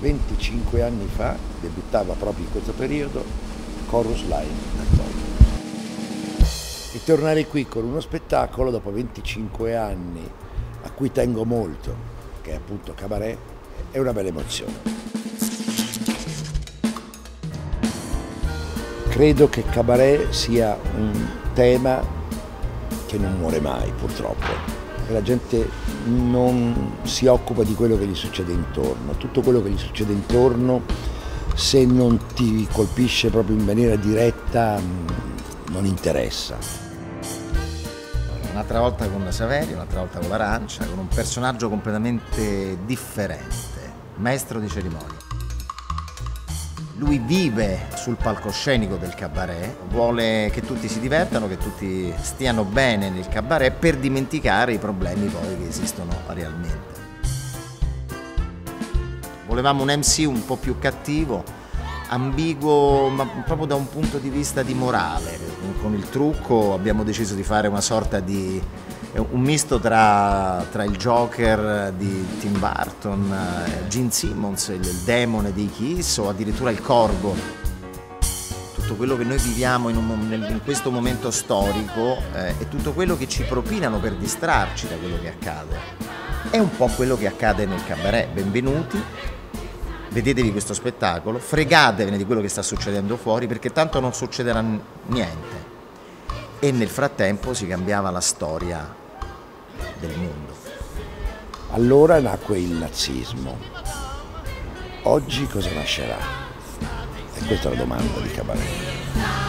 25 anni fa debuttava proprio in questo periodo Chorus Line a Como. E tornare qui con uno spettacolo dopo 25 anni a cui tengo molto, che è appunto Cabaret, è una bella emozione. Credo che Cabaret sia un tema che non muore mai, purtroppo. La gente non si occupa di quello che gli succede intorno. Tutto quello che gli succede intorno, se non ti colpisce proprio in maniera diretta, non interessa. Un'altra volta con la Saverio, un'altra volta con l'Arancia, con un personaggio completamente differente, maestro di cerimonie. Lui vive sul palcoscenico del cabaret, vuole che tutti si divertano, che tutti stiano bene nel cabaret per dimenticare i problemi poi che esistono realmente. Volevamo un MC un po' più cattivo, ambiguo, ma proprio da un punto di vista di morale. Con il trucco abbiamo deciso di fare una sorta di un misto tra il Joker di Tim Burton, Gene Simmons, il demone dei Kiss o addirittura il Corvo. Tutto quello che noi viviamo in questo momento storico e tutto quello che ci propinano per distrarci da quello che accade è un po' quello che accade nel cabaret. Benvenuti, vedetevi questo spettacolo, fregatevene di quello che sta succedendo fuori, perché tanto non succederà niente. E nel frattempo si cambiava la storia del mondo. Allora nacque il nazismo. Oggi cosa nascerà? E questa è la domanda di Cabaret.